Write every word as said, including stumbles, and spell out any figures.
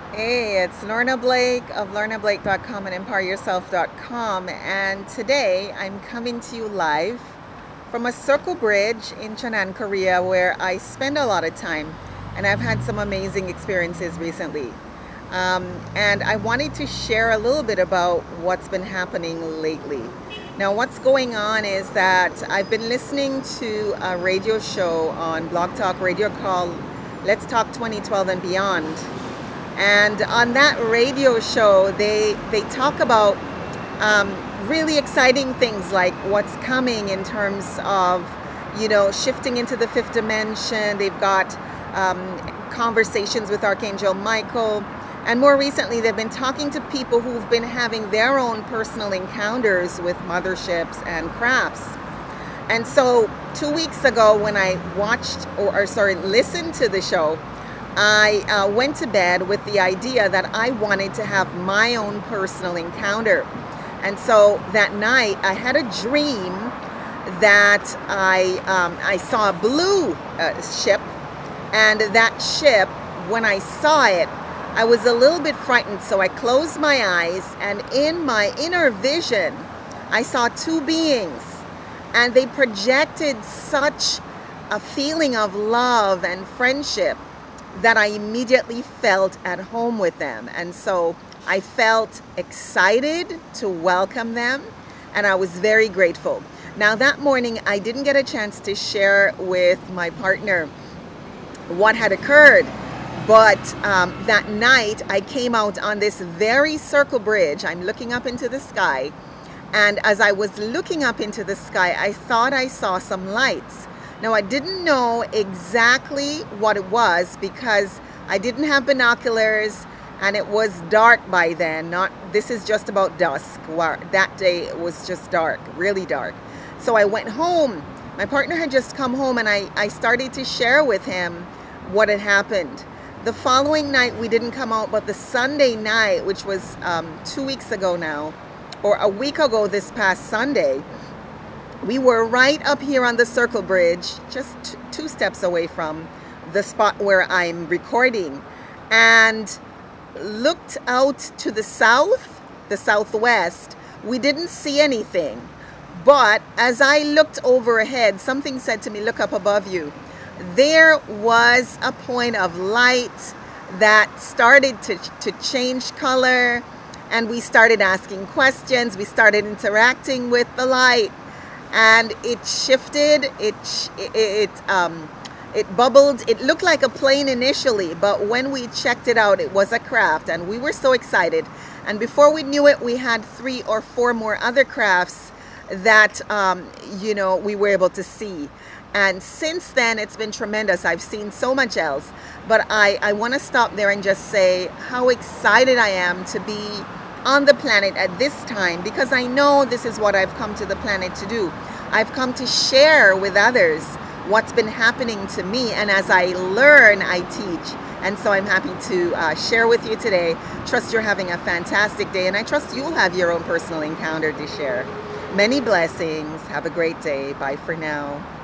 Hey, it's Lorna Blake of lorna blake dot com and empower yourself dot com, and today I'm coming to you live from a circle bridge in Cheonan, Korea, where I spend a lot of time, and I've had some amazing experiences recently. Um, and I wanted to share a little bit about what's been happening lately. Now, what's going on is that I've been listening to a radio show on Blog Talk Radio called Let's Talk twenty twelve and Beyond. And on that radio show, they they talk about um, really exciting things like what's coming in terms of, you know, shifting into the fifth dimension. They've got um, conversations with Archangel Michael. And more recently, they've been talking to people who've been having their own personal encounters with motherships and crafts. And so two weeks ago, when I watched, or, or sorry, listened to the show, I uh, went to bed with the idea that I wanted to have my own personal encounter. And so that night I had a dream that I, um, I saw a blue uh, ship, and that ship, when I saw it, I was a little bit frightened, so I closed my eyes, and in my inner vision I saw two beings, and they projected such a feeling of love and friendship that I immediately felt at home with them. And so I felt excited to welcome them, and I was very grateful. Now, that morning I didn't get a chance to share with my partner what had occurred, but um, that night I came out on this very circle bridge. I'm looking up into the sky, and as I was looking up into the sky, I thought I saw some lights. Now, I didn't know exactly what it was because I didn't have binoculars, and it was dark by then. Not, this is just about dusk. That day it was just dark, really dark. So I went home. My partner had just come home, and I, I started to share with him what had happened. The following night we didn't come out, but the Sunday night, which was um, two weeks ago now, or a week ago this past Sunday, we were right up here on the circle bridge, just two steps away from the spot where I'm recording, and looked out to the south, the southwest. We didn't see anything, but as I looked overhead, something said to me, look up above you. There was a point of light that started to, to change color, and we started asking questions. We started interacting with the light, and it shifted, it it um it bubbled. It looked like a plane initially, but when we checked it out, it was a craft, and we were so excited. And before we knew it, we had three or four more other crafts that um you know we were able to see. And since then, it's been tremendous. I've seen so much else, but I I want to stop there and just say how excited I am to be on the planet at this time, because I know this is what I've come to the planet to do. I've come to share with others what's been happening to me, and as I learn, I teach. And so I'm happy to uh, share with you today. Trust you're having a fantastic day, and I trust you'll have your own personal encounter to share. Many blessings. Have a great day. Bye for now.